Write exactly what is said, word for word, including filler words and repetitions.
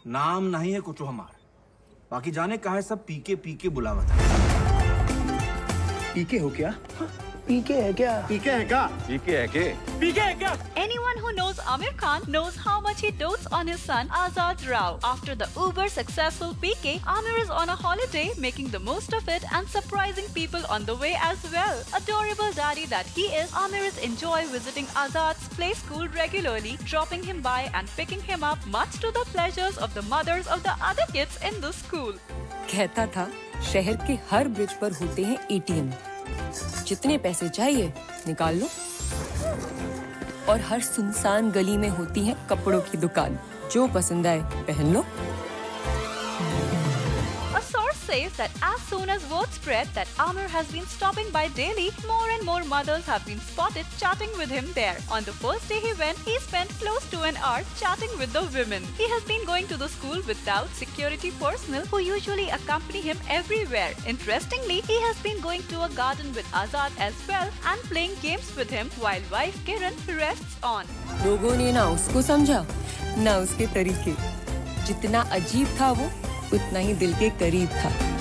नाम नहीं है कुछ हमार, बाकी जाने कहा है सब पीके पीके बुलावत है। पीके हो क्या? पीके है क्या? पीके है क्या? पीके है के? पीके है क्या? Anyone who knows Amir Khan knows how much he dotes on his son Azad Rao. After the uber successful P K, Amir is on a holiday, making the most of it and surprising people on the way as well. Adorable daddy that he is, Amir is enjoy visiting Azad's play school regularly, dropping him by and picking him up, much to the pleasures of the mothers of the other kids in the school. कहता था शहर के हर bridge पर होते हैं A T M, जितने पैसे चाहिए निकाल लो, और हर सुनसान गली में होती है कपड़ों की दुकान, जो पसंद आए पहन लो। A source says that as soon as word spread that Amir has been stopping by daily, more and more mothers have been spotted chatting with him there. On the first day he went, he spent close to an hour chatting with the women. He has been going to the school without security personnel who usually accompany him everywhere. Interestingly, he has been going to a garden with Azad as well and playing games with him while wife Kiran rests on. लोगों ने ना उसको समझा, ना उसके तरीके। जितना अजीब था वो, उतना ही दिल के करीब था।